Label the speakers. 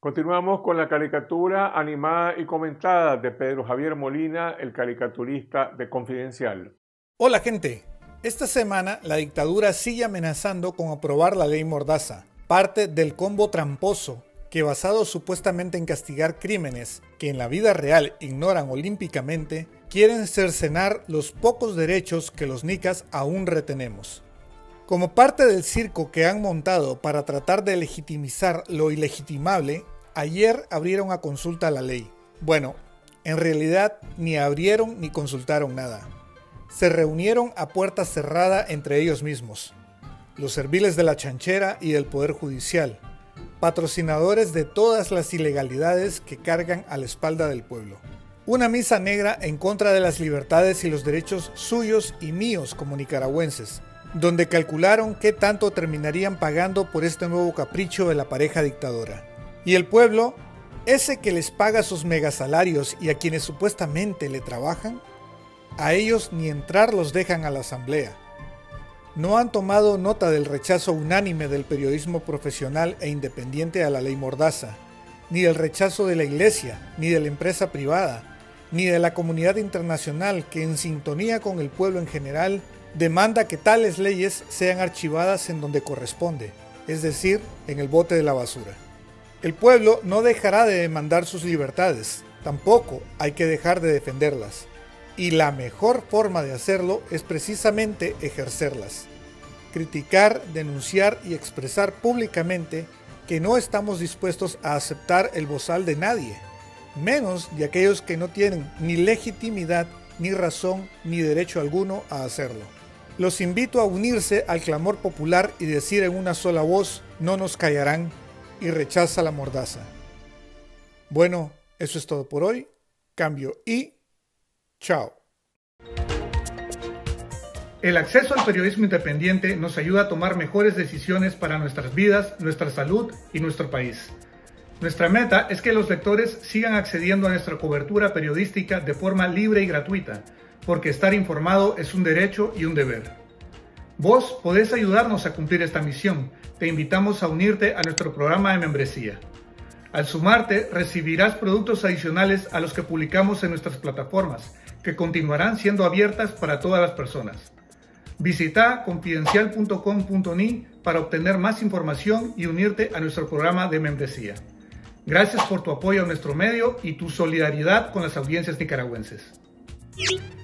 Speaker 1: Continuamos con la caricatura animada y comentada de Pedro Javier Molina, el caricaturista de Confidencial.
Speaker 2: Hola gente, esta semana la dictadura sigue amenazando con aprobar la ley Mordaza, parte del combo tramposo que, basado supuestamente en castigar crímenes que en la vida real ignoran olímpicamente, quieren cercenar los pocos derechos que los nicas aún retenemos. Como parte del circo que han montado para tratar de legitimizar lo ilegitimable, ayer abrieron a consulta la ley. Bueno, en realidad ni abrieron ni consultaron nada. Se reunieron a puerta cerrada entre ellos mismos, los serviles de la chanchera y del Poder Judicial, patrocinadores de todas las ilegalidades que cargan a la espalda del pueblo. Una misa negra en contra de las libertades y los derechos suyos y míos como nicaragüenses, donde calcularon qué tanto terminarían pagando por este nuevo capricho de la pareja dictadora. Y el pueblo, ese que les paga sus megasalarios y a quienes supuestamente le trabajan, a ellos ni entrar los dejan a la asamblea. No han tomado nota del rechazo unánime del periodismo profesional e independiente a la ley Mordaza, ni del rechazo de la iglesia, ni de la empresa privada, ni de la comunidad internacional que, en sintonía con el pueblo en general, demanda que tales leyes sean archivadas en donde corresponde, es decir, en el bote de la basura. El pueblo no dejará de demandar sus libertades, tampoco hay que dejar de defenderlas, y la mejor forma de hacerlo es precisamente ejercerlas. Criticar, denunciar y expresar públicamente que no estamos dispuestos a aceptar el bozal de nadie, menos de aquellos que no tienen ni legitimidad, ni razón, ni derecho alguno a hacerlo. Los invito a unirse al clamor popular y decir en una sola voz: no nos callarán, y rechaza la Mordaza. Bueno, eso es todo por hoy. Cambio y chao.
Speaker 3: El acceso al periodismo independiente nos ayuda a tomar mejores decisiones para nuestras vidas, nuestra salud y nuestro país. Nuestra meta es que los lectores sigan accediendo a nuestra cobertura periodística de forma libre y gratuita, porque estar informado es un derecho y un deber. Vos podés ayudarnos a cumplir esta misión. Te invitamos a unirte a nuestro programa de membresía. Al sumarte, recibirás productos adicionales a los que publicamos en nuestras plataformas, que continuarán siendo abiertas para todas las personas. Visita confidencial.com.ni para obtener más información y unirte a nuestro programa de membresía. Gracias por tu apoyo a nuestro medio y tu solidaridad con las audiencias nicaragüenses.